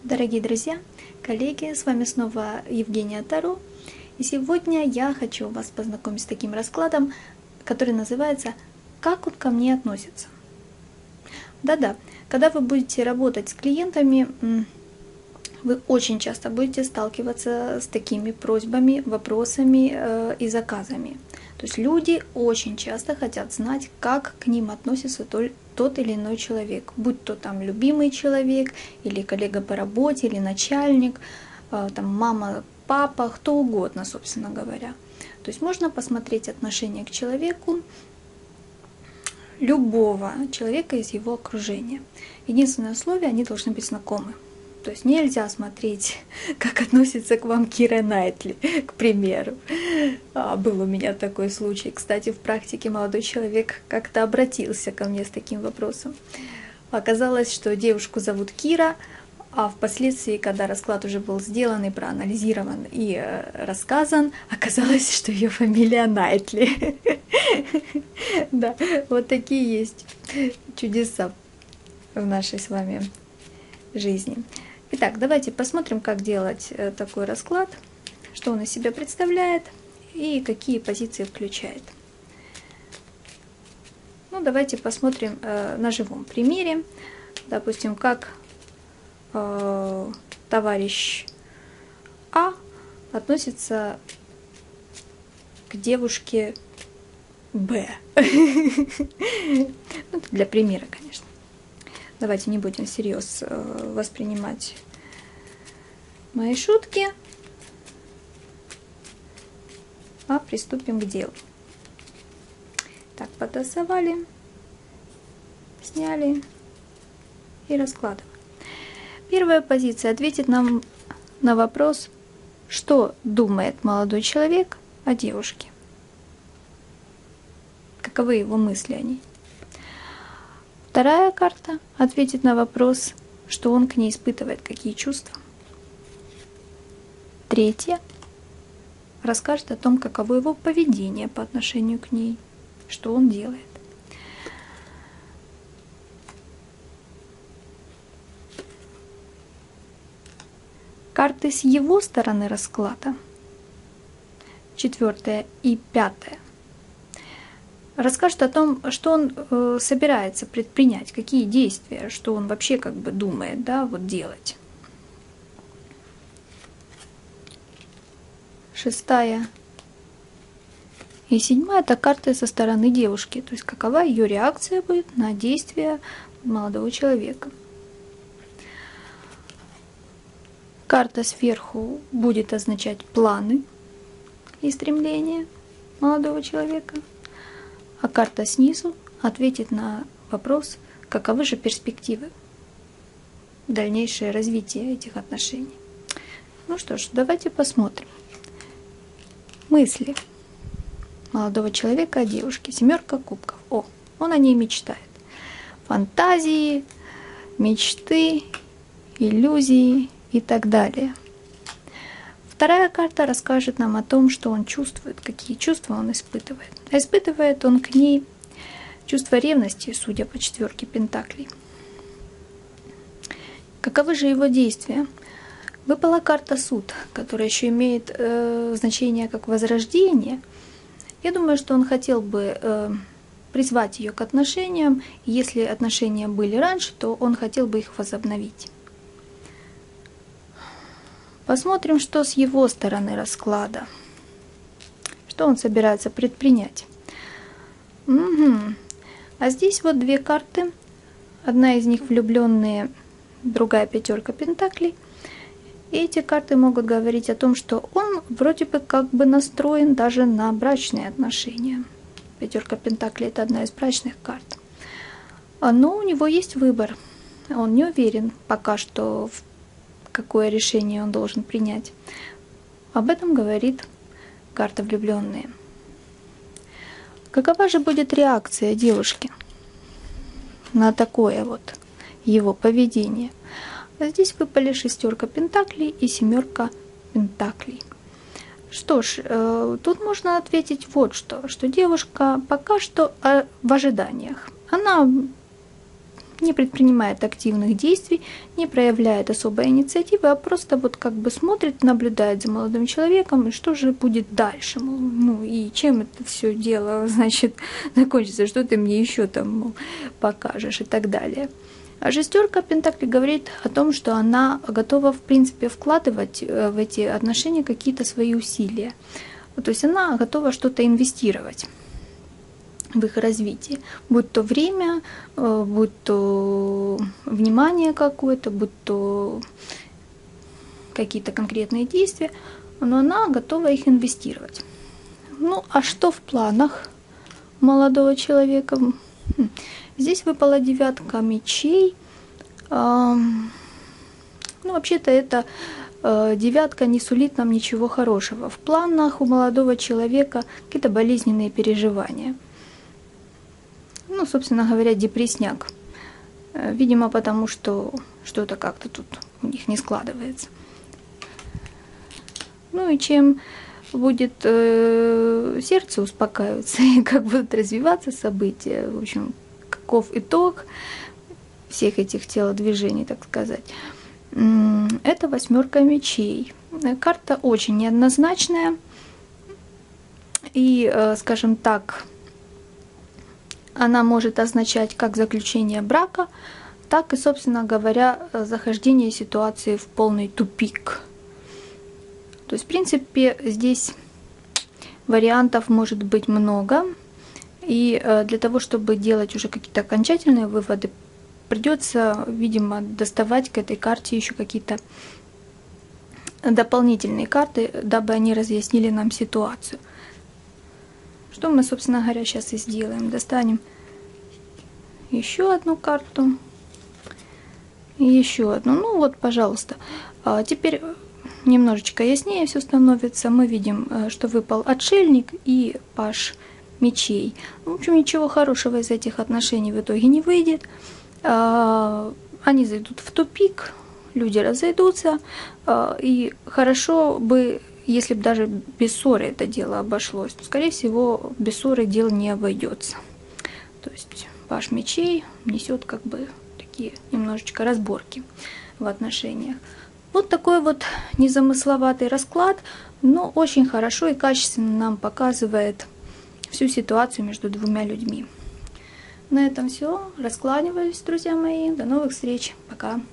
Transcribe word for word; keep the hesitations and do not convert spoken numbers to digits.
Дорогие друзья, коллеги, с вами снова Евгения Таро. И сегодня я хочу вас познакомить с таким раскладом, который называется «Как он ко мне относится?». Да-да, когда вы будете работать с клиентами, вы очень часто будете сталкиваться с такими просьбами, вопросами э, и заказами. То есть люди очень часто хотят знать, как к ним относится тот или иной человек, будь то там любимый человек, или коллега по работе, или начальник, э, там мама, папа, кто угодно, собственно говоря. То есть можно посмотреть отношение к человеку, любого человека из его окружения. Единственное условие, они должны быть знакомы. То есть нельзя смотреть, как относится к вам Кира Найтли, к примеру. А, был у меня такой случай. Кстати, в практике молодой человек как-то обратился ко мне с таким вопросом. Оказалось, что девушку зовут Кира, а впоследствии, когда расклад уже был сделан и проанализирован и э, рассказан, оказалось, что ее фамилия Найтли. Да, вот такие есть чудеса в нашей с вами жизни. Итак, давайте посмотрим, как делать такой расклад, что он из себя представляет и какие позиции включает. Ну, давайте посмотрим э, на живом примере. Допустим, как э, товарищ А относится к девушке Б. Ну, для примера, конечно. Давайте не будем всерьез воспринимать мои шутки, а приступим к делу. Так, потасовали, сняли и раскладываем. Первая позиция ответит нам на вопрос, что думает молодой человек о девушке. Каковы его мысли о ней. Вторая карта ответит на вопрос, что он к ней испытывает, какие чувства. Третья расскажет о том, каково его поведение по отношению к ней, что он делает. Карты с его стороны расклада, четвертая и пятая, расскажет о том, что он э, собирается предпринять, какие действия, что он вообще как бы думает, да, вот делать. Шестая и седьмая – это карты со стороны девушки, то есть какова ее реакция будет на действия молодого человека. Карта сверху будет означать планы и стремления молодого человека. А карта снизу ответит на вопрос, каковы же перспективы, дальнейшее развитие этих отношений. Ну что ж, давайте посмотрим. Мысли молодого человека о девушке. Семерка кубков. О, он о ней мечтает. Фантазии, мечты, иллюзии и так далее. Вторая карта расскажет нам о том, что он чувствует, какие чувства он испытывает. А испытывает он к ней чувство ревности, судя по четверке пентаклей. Каковы же его действия? Выпала карта суд, которая еще имеет э, значение как возрождение. Я думаю, что он хотел бы э, призвать ее к отношениям. Если отношения были раньше, то он хотел бы их возобновить. Посмотрим, что с его стороны расклада. Что он собирается предпринять. Угу. А здесь вот две карты. Одна из них влюбленные, другая пятерка пентаклей. И эти карты могут говорить о том, что он вроде бы как бы настроен даже на брачные отношения. Пятерка пентаклей – это одна из брачных карт. Но у него есть выбор. Он не уверен пока что, в какое решение он должен принять. Об этом говорит карта влюбленные. Какова же будет реакция девушки на такое вот его поведение? Здесь выпали шестерка пентаклей и семерка пентаклей. Что ж, э, тут можно ответить вот что, что девушка пока что э, в ожиданиях. Она не предпринимает активных действий, не проявляет особой инициативы, а просто вот как бы смотрит, наблюдает за молодым человеком, и что же будет дальше, мол, ну и чем это все дело, значит, закончится, что ты мне еще там, мол, покажешь и так далее. А шестерка пентаклей говорит о том, что она готова, в принципе, вкладывать в эти отношения какие-то свои усилия. То есть она готова что-то инвестировать в их развитие, будь то время, будь то внимание какое-то, будь то какие-то конкретные действия, но она готова их инвестировать. Ну, а что в планах молодого человека? Здесь выпала девятка мечей. Ну, вообще-то это девятка не сулит нам ничего хорошего. В планах у молодого человека какие-то болезненные переживания. Ну, собственно говоря, депрессняк. Видимо, потому что что-то как-то тут у них не складывается. Ну и чем будет э, сердце успокаиваться и как будут развиваться события, в общем, каков итог всех этих телодвижений, так сказать. Это восьмерка мечей. Карта очень неоднозначная и, э, скажем так, она может означать как заключение брака, так и, собственно говоря, захождение ситуации в полный тупик. То есть, в принципе, здесь вариантов может быть много. И для того, чтобы делать уже какие-то окончательные выводы, придется, видимо, доставать к этой карте еще какие-то дополнительные карты, дабы они разъяснили нам ситуацию. Что мы, собственно говоря, сейчас и сделаем. Достанем еще одну карту. И еще одну. Ну вот, пожалуйста. А теперь немножечко яснее все становится. Мы видим, что выпал отшельник и паж мечей. В общем, ничего хорошего из этих отношений в итоге не выйдет. Они зайдут в тупик, люди разойдутся. И хорошо бы, если бы даже без ссоры это дело обошлось, то, скорее всего, без ссоры дело не обойдется. То есть паж мечей несет как бы такие немножечко разборки в отношениях. Вот такой вот незамысловатый расклад, но очень хорошо и качественно нам показывает всю ситуацию между двумя людьми. На этом все. Раскланиваюсь, друзья мои. До новых встреч. Пока.